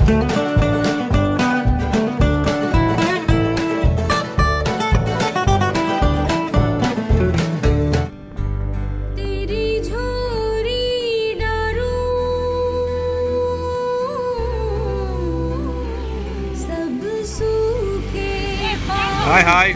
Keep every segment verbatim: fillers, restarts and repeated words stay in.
Hi, hi.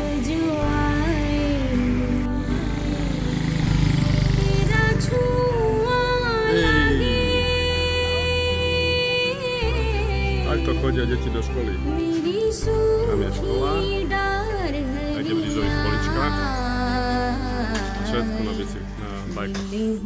Takto chodia deti do školy. Tam je škola, aj v rýžových poličkách. Všetko na bicykli, na bajkoch.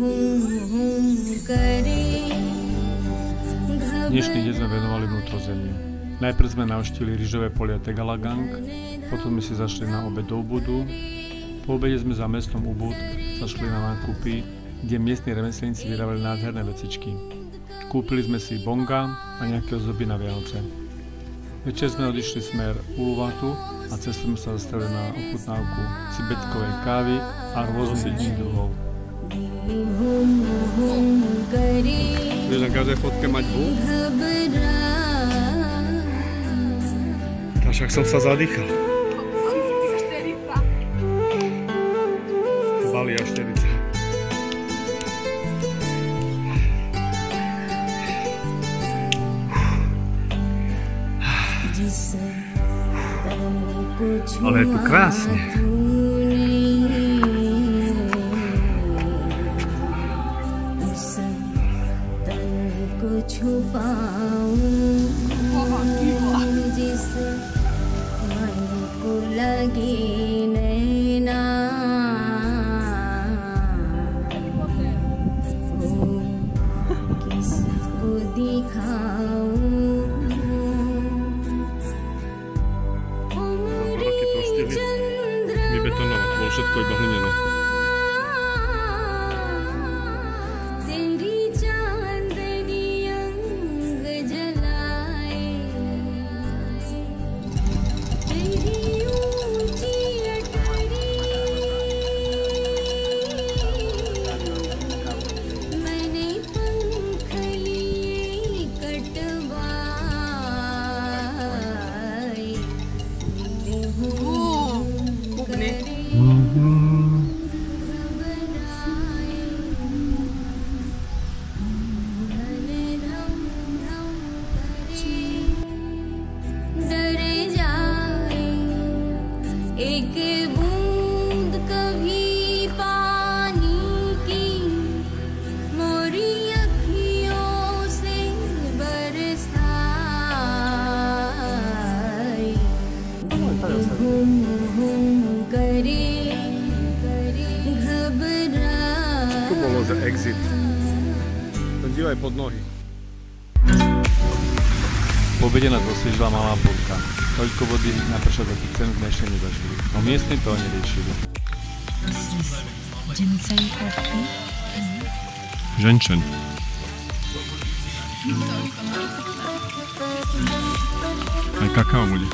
Dnešný deň sme venovali vnútrozemiu. Najprv sme navštívili rýžové polia Tegalagang, potom sme si zašli na obed do Ubudu. Po obede sme za mestom Ubud zašli na nákupy, kde miestni remeselníci vyrábali nádherné vecičky. Kúpili sme si bonga a nejaké ozdoby na Vianoce. Večer sme odišli smer Uluwatu a cez sme sa zastavili na ochutnávku cibetkovej kávy a rôznych iných druhov. Budeš na každej fotke mať bú? Však som sa zadýchal. Bali a štyridsať. Ale je tu krásne. लगी नैना किसको दिखाऊं vybetonovať, bolo všetko iba hlinené. एक बूंद कभी पानी की मोरी अखियों से बरसाई घूम घूम करे घबरा. Tu bolo, že exit. Ten dívaj pod nohy. Po obede nás osviežila malá bodka. Toľko vody na pršovaký cen sme ešte nezažili. No miestni to neriešili. Ženčen. Aj kakao bude.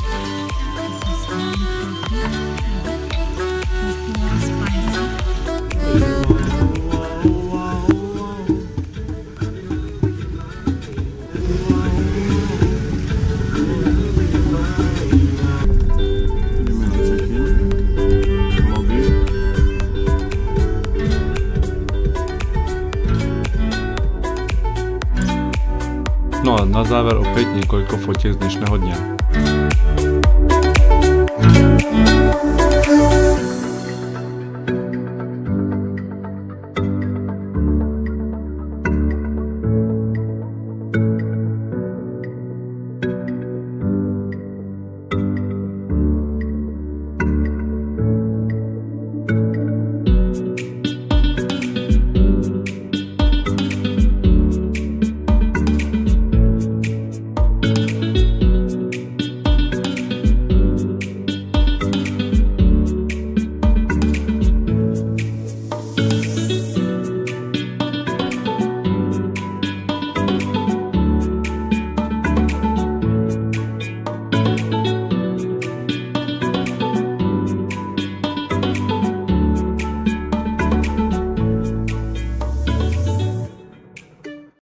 No a na záver opäť niekoľko fotiek z dnešného dňa.